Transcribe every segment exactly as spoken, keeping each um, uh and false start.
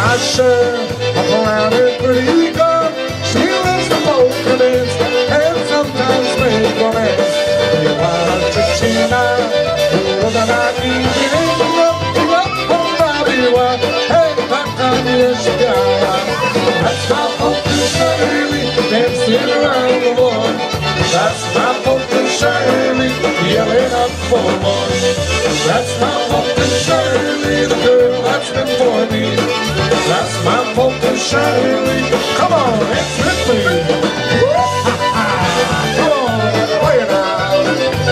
my share of around and pretty girl. She lives the polka dance and sometimes make romance. You want to China, you're the night evening up, up on Bobby. Hey, back on the sky. That's my polka Shirley dancing around the world. That's my polka Shirley yelling up for more. That's my polka Shirley, the girl that's been for me. That's my polka Shirley. Come on, dance with me. Come on, play it out.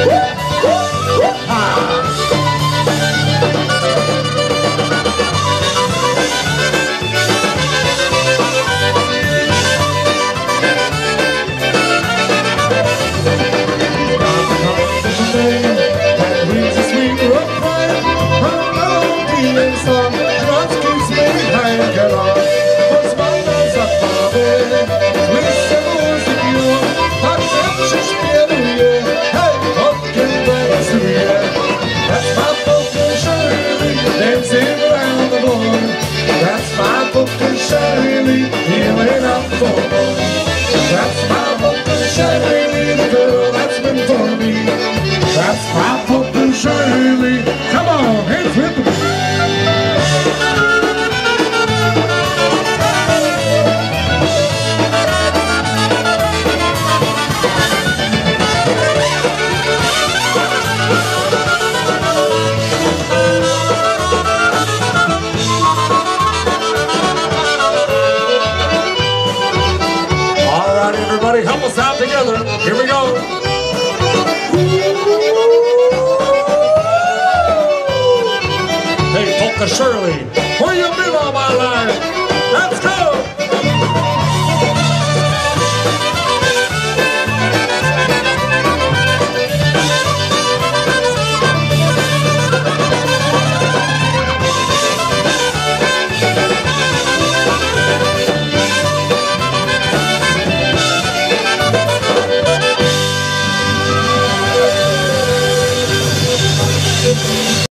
That's my polka Shirley, the girl that's been for me. That's my polka Shirley. Come on, hands with me. Everybody help us out together. Here we go. Hey, Polka Shirley.